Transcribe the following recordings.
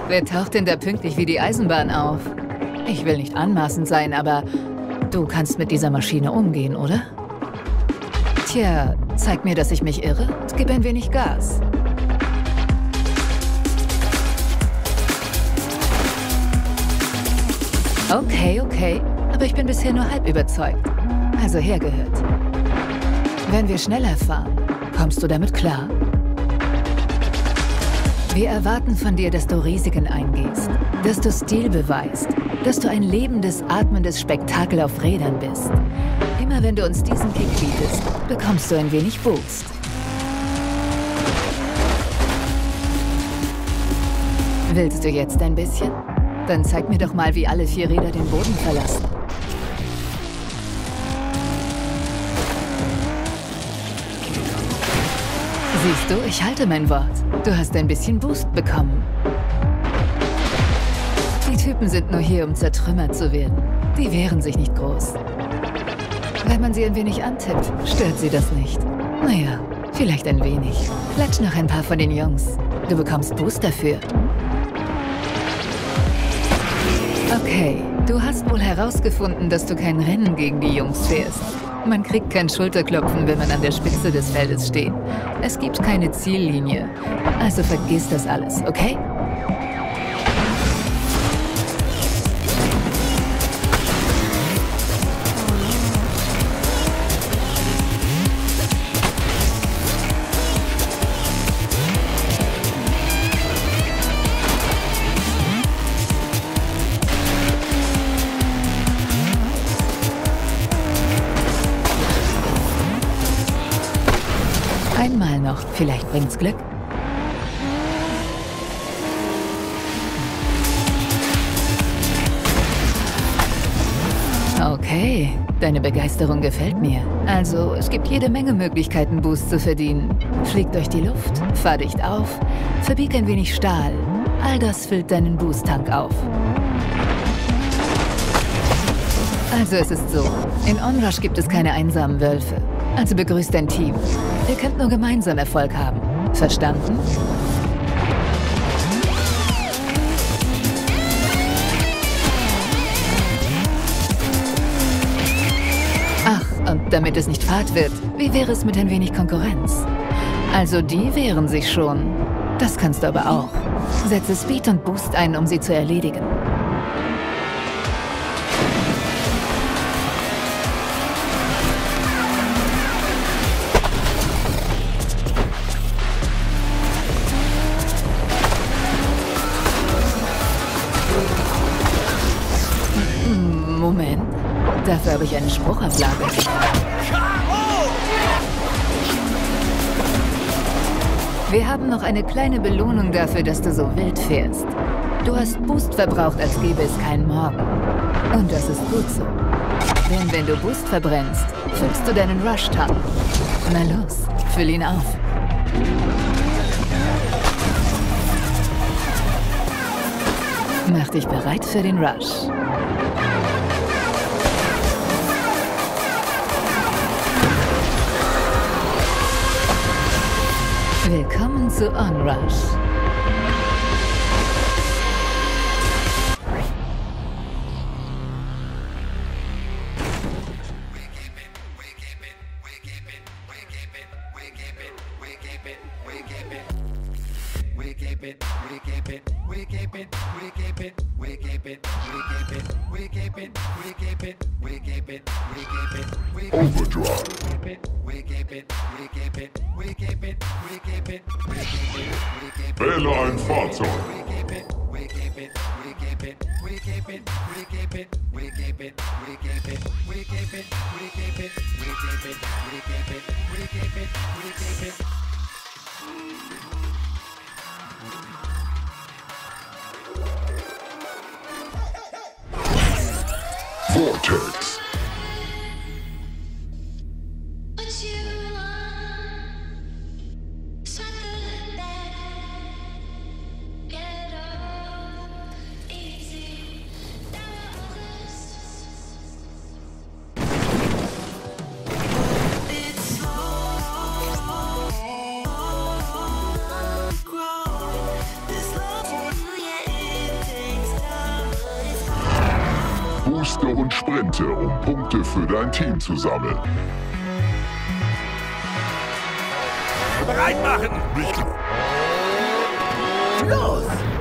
Wer taucht denn da pünktlich wie die Eisenbahn auf? Ich will nicht anmaßend sein, aber du kannst mit dieser Maschine umgehen, oder? Tja, zeig mir, dass ich mich irre und gib ein wenig Gas. Okay, aber ich bin bisher nur halb überzeugt. Also hergehört. Wenn wir schneller fahren, kommst du damit klar? Wir erwarten von dir, dass du Risiken eingehst, dass du Stil beweist, dass du ein lebendes, atmendes Spektakel auf Rädern bist. Immer wenn du uns diesen Kick bietest, bekommst du ein wenig Boost. Willst du jetzt ein bisschen? Dann zeig mir doch mal, wie alle 4 Räder den Boden verlassen. Siehst du, ich halte mein Wort. Du hast ein bisschen Boost bekommen. Die Typen sind nur hier, um zertrümmert zu werden. Die wehren sich nicht groß. Wenn man sie ein wenig antippt, stört sie das nicht. Naja, vielleicht ein wenig. Klatsch noch ein paar von den Jungs. Du bekommst Boost dafür. Okay, du hast wohl herausgefunden, dass du kein Rennen gegen die Jungs fährst. Man kriegt kein Schulterklopfen, wenn man an der Spitze des Feldes steht. Es gibt keine Ziellinie. Also vergiss das alles, okay? Einmal noch. Vielleicht bringt's Glück. Okay, deine Begeisterung gefällt mir. Also, es gibt jede Menge Möglichkeiten, Boost zu verdienen. Flieg durch die Luft, fahr dicht auf, verbieg ein wenig Stahl. All das füllt deinen Boost-Tank auf. Also, es ist so. In Onrush gibt es keine einsamen Wölfe. Also begrüßt dein Team. Ihr könnt nur gemeinsam Erfolg haben. Verstanden? Ach, und damit es nicht fad wird, wie wäre es mit ein wenig Konkurrenz? Also die wehren sich schon. Das kannst du aber auch. Setze Speed und Boost ein, um sie zu erledigen. Moment, dafür habe ich einen Spruch auf Lager. Wir haben noch eine kleine Belohnung dafür, dass du so wild fährst. Du hast Boost verbraucht, als gäbe es keinen Morgen. Und das ist gut so. Denn wenn du Boost verbrennst, füllst du deinen Rush-Tank. Na los, füll ihn auf. Mach dich bereit für den Rush. Willkommen zu Onrush. Wähle ein Fahrzeug. Vortex. Punkte für dein Team zu sammeln. Bereit machen! Los!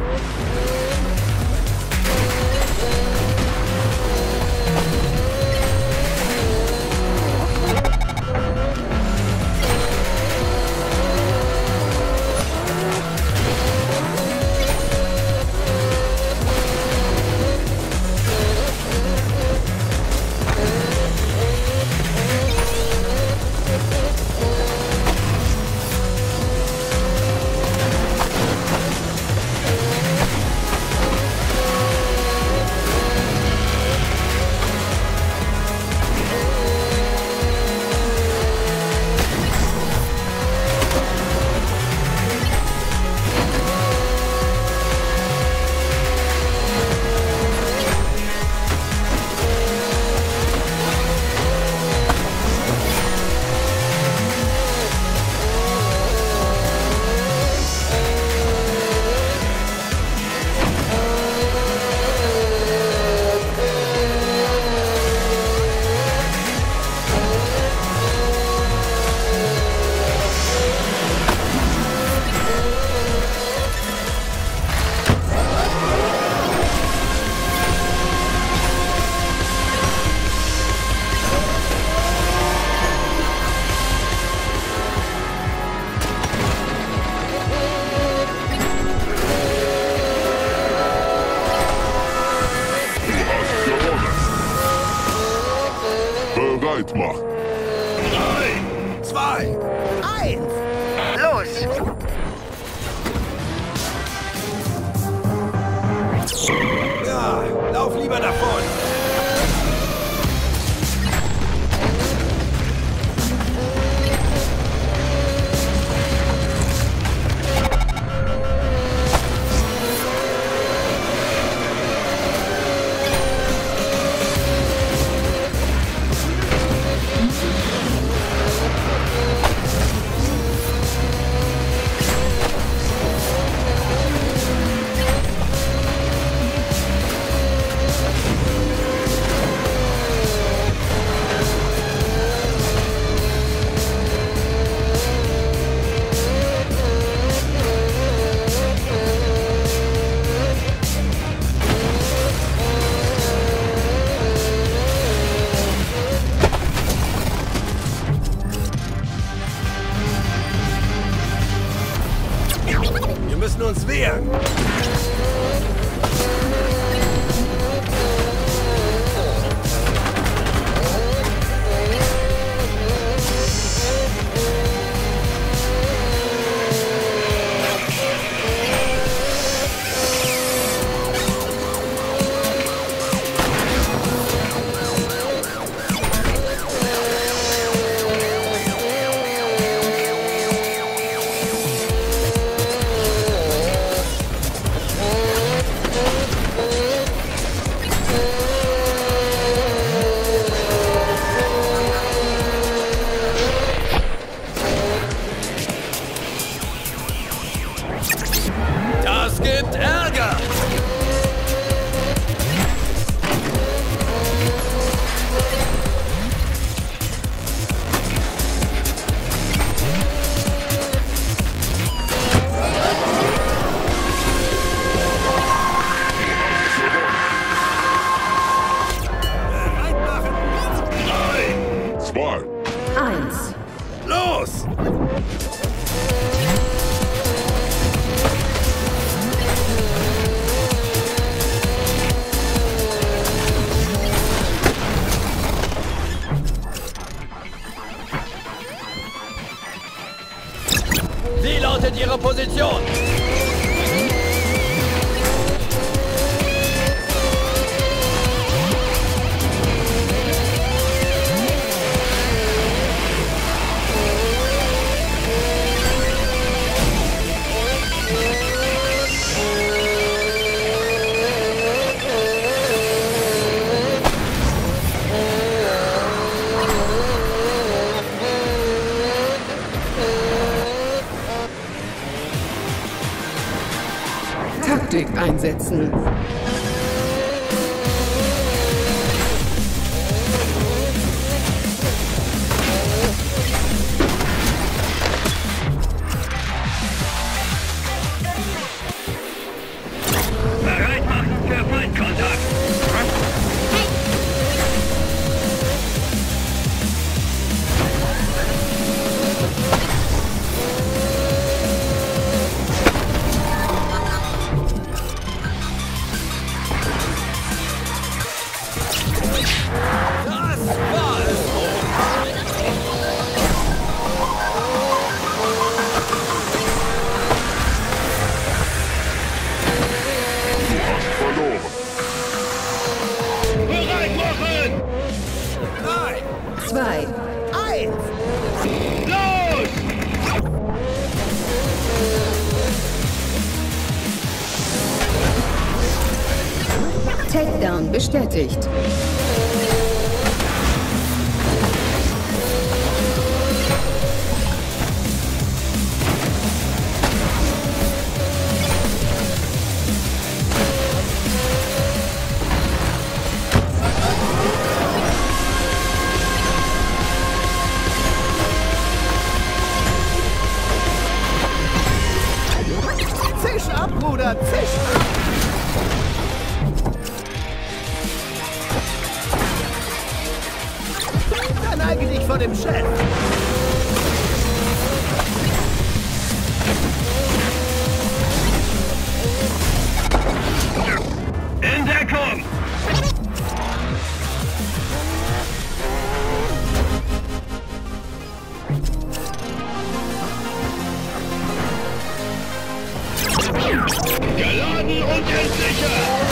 Bereit machen. 3, 2, 1. Los! Ja, lauf lieber davon. Wir müssen uns wehren. Das gibt Ärger! Bereit machen! 3, 2. 1. los! Wie lautet Ihre Position? Taktik einsetzen. 1. Los! Takedown bestätigt. Zisch ab, Bruder, zisch ab! Verneige dich vor dem Chef! In Deckung! Geladen und entsichert!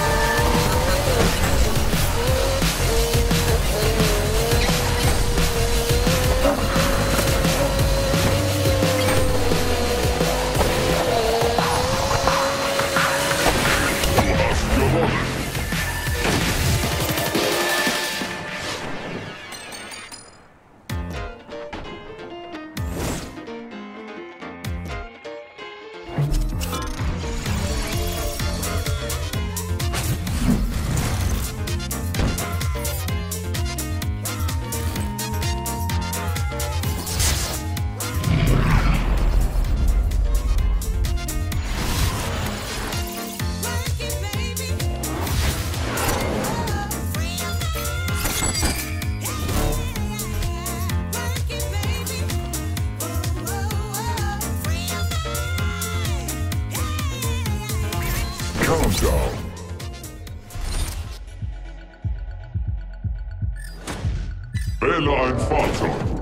Countdown. Wähle ein Fahrzeug.